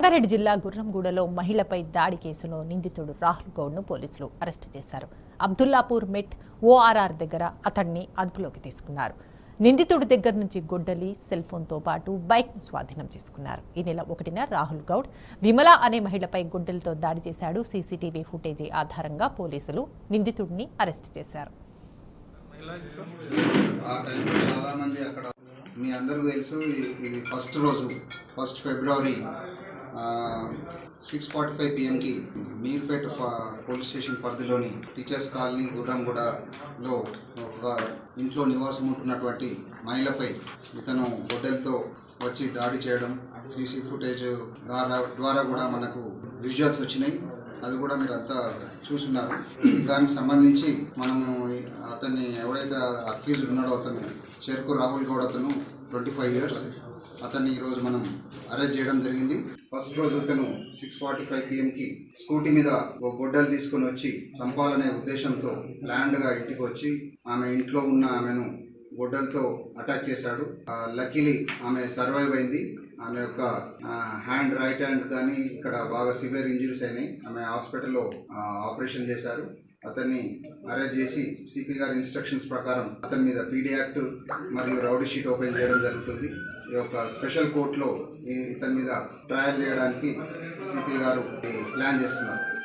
రంగారెడ్డి జిల్లా గుర్రంగూడలో మహిళపై దాడి కేసులో నిందితుడు రాహుల్ గౌడ్ను పోలీసులు అరెస్టు చేశారు. అబ్దుల్లాపూర్ మెట్ ఓఆర్ఆర్ దగ్గర అతన్ని అదుపులోకి తీసుకున్నారు. నిందితుడి దగ్గర నుంచి గొడ్డలి, సెల్ ఫోన్తో పాటు బైక్ను స్వాధీనం చేసుకున్నారు. ఈ నెల 1న రాహుల్ గౌడ్ విమల అనే మహిళపై గొడ్డలితో దాడి చేశాడు. సీసీటీవీ ఫుటేజీ ఆధారంగా పోలీసులు నిందితుడిని అరెస్టు చేశారు. మీ అందరికీ తెలుసు, ఇది ఫస్ట్ ఫిబ్రవరి 6:45 PM మీర్పేట పోలీస్ స్టేషన్ పరిధిలోని టీచర్స్ కాలనీ గుర్రంగూడలో ఒక ఇంట్లో నివాసం ఉంటున్నటువంటి మహిళపై ఇతను గొడ్డలతో వచ్చి దాడి చేయడం సీసీ ఫుటేజ్ ద్వారా కూడా మనకు విజువల్స్ వచ్చినాయి. అది కూడా మీరు అంతా చూస్తున్నారు. దానికి సంబంధించి మనము అతన్ని ఎవరైతే అక్యూజ్డ్ ఉన్నాడో అతను చెరుకు రాహుల్ గౌడ్, అతను 25 years, అతన్ని ఈరోజు మనం అరెస్ట్ చేయడం జరిగింది. ఫస్ట్ రోజు అతను 6:45 PM స్కూటీ మీద ఒక గొడ్డలు తీసుకొని వచ్చి చంపాలనే ఉద్దేశంతో ప్లాన్డ్గా ఇంటికి వచ్చి ఆమె ఇంట్లో ఉన్న ఆమెను గొడ్డలతో అటాక్ చేశాడు. లక్కీలీ ఆమె సర్వైవ్ అయింది. ఆమె యొక్క రైట్ హ్యాండ్ కానీ ఇక్కడ బాగా సివియర్ ఇంజరీస్ అయినాయి. ఆమె హాస్పిటల్లో ఆపరేషన్ చేశారు. అతన్ని అరెస్ట్ చేసి సిపి గారి ఇన్స్ట్రక్షన్స్ ప్రకారం అతని మీద పీడీ యాక్ట్ మరియు రౌడీ షీట్ ఓపెన్ చేయడం జరుగుతుంది. ఈ యొక్క స్పెషల్ కోర్టులో ఇతని మీద ట్రయల్ చేయడానికి సిపి గారు ప్లాన్ చేస్తున్నారు.